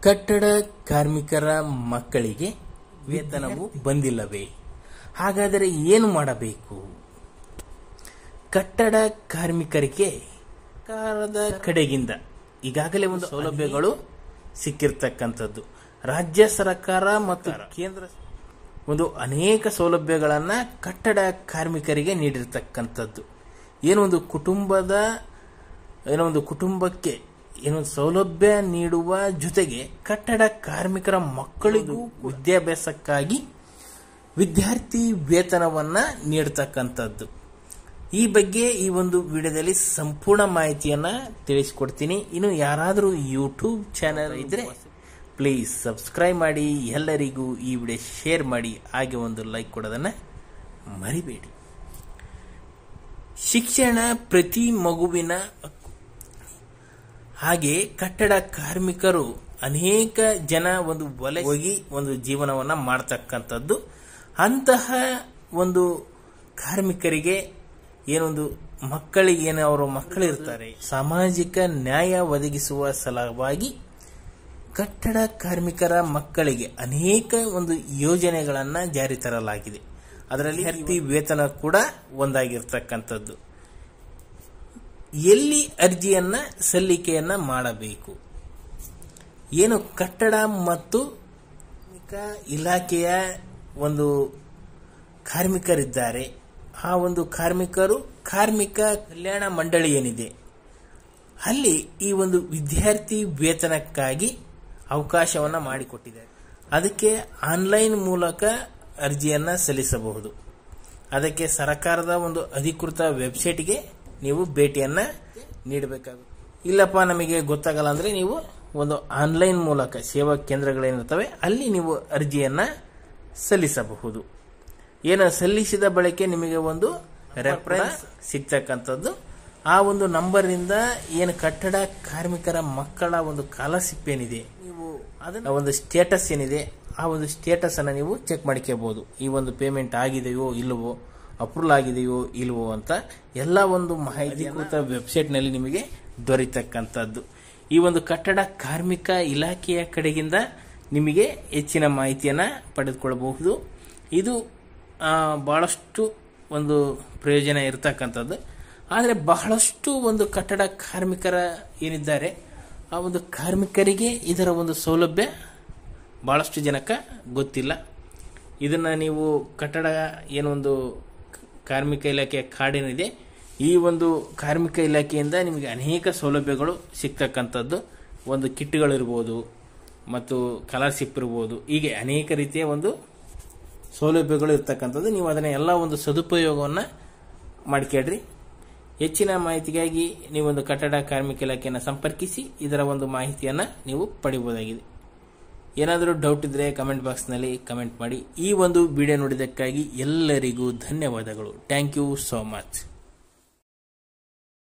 ಕಟ್ಟಡ ಕಾರ್ಮಿಕರ ಮಕ್ಕಳಿಗೆ ವೇತನವು ಬಂದಿಲ್ಲವೇ? ಹಾಗಾದರೆ ಏನು ಮಾಡಬೇಕು? ಕಟ್ಟಡ ಕಾರ್ಮಿಕರಿಗೆ ಸರ್ಕಾರದ ಕಡೆಗಿಂದ ಈಗಾಗಲೇ ಒಂದು ಸೌಲಭ್ಯಗಳು ಸಿಕ್ಕಿರ್ತಕ್ಕಂಥದ್ದು. ರಾಜ್ಯ ಸರ್ಕಾರ ಮತ್ತು ಕೇಂದ್ರ ಒಂದು ಅನೇಕ ಸೌಲಭ್ಯಗಳನ್ನು ಕಟ್ಟಡ ಕಾರ್ಮಿಕರಿಗೆ ನೀಡಿರ್ತಕ್ಕಂಥದ್ದು. ಏನೊಂದು ಕುಟುಂಬಕ್ಕೆ ಏನೊಂದು ಸೌಲಭ್ಯ ನೀಡುವ ಜೊತೆಗೆ ಕಟ್ಟಡ ಕಾರ್ಮಿಕರ ಮಕ್ಕಳಿಗೂ ವಿದ್ಯಾಭ್ಯಾಸಕ್ಕಾಗಿ ವಿದ್ಯಾರ್ಥಿ ವೇತನವನ್ನ ನೀಡತಕ್ಕಂಥದ್ದು. ಈ ಬಗ್ಗೆ ಈ ಒಂದು ವಿಡಿಯೋದಲ್ಲಿ ಸಂಪೂರ್ಣ ಮಾಹಿತಿಯನ್ನ ತಿಳಿಸಿಕೊಡ್ತೀನಿ. ಇನ್ನು ಯಾರಾದರೂ ಯೂಟ್ಯೂಬ್ ಚಾನೆಲ್ ಇದ್ರೆ ಪ್ಲೀಸ್ ಸಬ್ಸ್ಕ್ರೈಬ್ ಮಾಡಿ, ಎಲ್ಲರಿಗೂ ಈ ವಿಡಿಯೋ ಶೇರ್ ಮಾಡಿ, ಹಾಗೆ ಒಂದು ಲೈಕ್ ಕೊಡೋದನ್ನ ಮರಿಬೇಡಿ. ಶಿಕ್ಷಣ ಪ್ರತಿ ಮಗುವಿನ ಹಾಗೆ ಕಟ್ಟಡ ಕಾರ್ಮಿಕರು ಅನೇಕ ಜನ ಒಂದು ವಲಸೆ ಹೋಗಿ ಒಂದು ಜೀವನವನ್ನ ಮಾಡತಕ್ಕಂಥದ್ದು. ಅಂತಹ ಒಂದು ಕಾರ್ಮಿಕರಿಗೆ ಏನೊಂದು ಮಕ್ಕಳಿಗೆ ಅವರ ಮಕ್ಕಳಿರ್ತಾರೆ, ಸಾಮಾಜಿಕ ನ್ಯಾಯ ಒದಗಿಸುವ ಸಲುವಾಗಿ ಕಟ್ಟಡ ಕಾರ್ಮಿಕರ ಮಕ್ಕಳಿಗೆ ಅನೇಕ ಒಂದು ಯೋಜನೆಗಳನ್ನ ಜಾರಿ ತರಲಾಗಿದೆ. ಅದರಲ್ಲಿ ವಿದ್ಯಾರ್ಥಿ ವೇತನ ಕೂಡ ಒಂದಾಗಿರ್ತಕ್ಕಂಥದ್ದು. ಎಲ್ಲಿ ಅರ್ಜಿಯನ್ನ ಸಲ್ಲಿಕೆಯನ್ನ ಮಾಡಬೇಕು? ಏನು ಕಟ್ಟಡ ಮತ್ತು ಇಲಾಖೆಯ ಒಂದು ಕಾರ್ಮಿಕರಿದ್ದಾರೆ, ಆ ಒಂದು ಕಾರ್ಮಿಕರು ಕಾರ್ಮಿಕ ಕಲ್ಯಾಣ ಮಂಡಳಿ ಏನಿದೆ ಅಲ್ಲಿ ಈ ಒಂದು ವಿದ್ಯಾರ್ಥಿ ವೇತನಕ್ಕಾಗಿ ಅವಕಾಶವನ್ನ ಮಾಡಿಕೊಟ್ಟಿದ್ದಾರೆ. ಅದಕ್ಕೆ ಆನ್ಲೈನ್ ಮೂಲಕ ಅರ್ಜಿಯನ್ನ ಸಲ್ಲಿಸಬಹುದು. ಅದಕ್ಕೆ ಸರ್ಕಾರದ ಒಂದು ಅಧಿಕೃತ ವೆಬ್ಸೈಟ್ಗೆ ನೀವು ಭೇಟಿಯನ್ನ ನೀಡಬೇಕಾಗುತ್ತೆ. ಇಲ್ಲಪ್ಪ ನಮಗೆ ಗೊತ್ತಾಗಲ್ಲ ಅಂದ್ರೆ ನೀವು ಒಂದು ಆನ್ಲೈನ್ ಮೂಲಕ ಸೇವಾ ಕೇಂದ್ರಗಳೇನಿರ್ತವೆ ಅಲ್ಲಿ ನೀವು ಅರ್ಜಿಯನ್ನ ಸಲ್ಲಿಸಬಹುದು. ಏನು ಸಲ್ಲಿಸಿದ ಬಳಿಕ ನಿಮಗೆ ಒಂದು ರೆಫರೆನ್ಸ್ ಸಿಗ್ತಕ್ಕಂಥದ್ದು. ಆ ಒಂದು ನಂಬರ್ ಇಂದ ಏನು ಕಟ್ಟಡ ಕಾರ್ಮಿಕರ ಮಕ್ಕಳ ಒಂದು ಸ್ಕಾಲರ್ಶಿಪ್ ಏನಿದೆ, ನೀವು ಅದನ್ನ ಒಂದು ಸ್ಟೇಟಸ್ ಏನಿದೆ ಆ ಒಂದು ಸ್ಟೇಟಸ್ ಅನ್ನ ನೀವು ಚೆಕ್ ಮಾಡ್ಕೋಬಹುದು. ಈ ಒಂದು ಪೇಮೆಂಟ್ ಆಗಿದೆಯೋ ಇಲ್ಲವೋ, ಅಪ್ರೂವಲ್ ಆಗಿದೆಯೋ ಇಲ್ವೋ ಅಂತ ಎಲ್ಲ ಒಂದು ಮಾಹಿತಿ ವೆಬ್ಸೈಟ್ ನಲ್ಲಿ ನಿಮಗೆ ದೊರೆತಕ್ಕಂಥದ್ದು. ಈ ಒಂದು ಕಟ್ಟಡ ಕಾರ್ಮಿಕ ಇಲಾಖೆಯ ಕಡೆಗಿಂದ ನಿಮಗೆ ಹೆಚ್ಚಿನ ಮಾಹಿತಿಯನ್ನ ಪಡೆದುಕೊಳ್ಳಬಹುದು. ಇದು ಬಹಳಷ್ಟು ಒಂದು ಪ್ರಯೋಜನ ಇರತಕ್ಕಂಥದ್ದು. ಆದರೆ ಬಹಳಷ್ಟು ಒಂದು ಕಟ್ಟಡ ಕಾರ್ಮಿಕರ ಏನಿದ್ದಾರೆ ಆ ಒಂದು ಕಾರ್ಮಿಕರಿಗೆ ಇದರ ಒಂದು ಸೌಲಭ್ಯ ಬಹಳಷ್ಟು ಜನಕ್ಕೆ ಗೊತ್ತಿಲ್ಲ. ಇದನ್ನ ನೀವು ಕಟ್ಟಡ ಏನೊಂದು ಕಾರ್ಮಿಕ ಇಲಾಖೆಯ ಕಾರ್ಡ್ ಏನಿದೆ, ಈ ಒಂದು ಕಾರ್ಮಿಕ ಇಲಾಖೆಯಿಂದ ನಿಮಗೆ ಅನೇಕ ಸೌಲಭ್ಯಗಳು ಸಿಗ್ತಕ್ಕಂಥದ್ದು. ಒಂದು ಕಿಟ್ಗಳಿರ್ಬೋದು ಮತ್ತು ಸ್ಕಾಲರ್ಶಿಪ್ ಇರ್ಬೋದು, ಹೀಗೆ ಅನೇಕ ರೀತಿಯ ಒಂದು ಸೌಲಭ್ಯಗಳು ಇರ್ತಕ್ಕಂಥದ್ದು. ನೀವು ಅದನ್ನ ಎಲ್ಲ ಒಂದು ಸದುಪಯೋಗವನ್ನ ಮಾಡಿಕೊಳ್ಳ್ರಿ. ಹೆಚ್ಚಿನ ಮಾಹಿತಿಗಾಗಿ ನೀವೊಂದು ಕಟ್ಟಡ ಕಾರ್ಮಿಕ ಇಲಾಖೆಯನ್ನು ಸಂಪರ್ಕಿಸಿ ಇದರ ಒಂದು ಮಾಹಿತಿಯನ್ನ ನೀವು ಪಡೆಯಬಹುದಾಗಿದೆ. ಏನಾದರೂ ಡೌಟ್ ಇದ್ರೆ ಕಮೆಂಟ್ ಬಾಕ್ಸ್ ನಲ್ಲಿ ಕಮೆಂಟ್ ಮಾಡಿ. ಈ ಒಂದು ವಿಡಿಯೋ ನೋಡಿದ್ದಕ್ಕಾಗಿ ಎಲ್ಲರಿಗೂ ಧನ್ಯವಾದಗಳು. Thank you so much.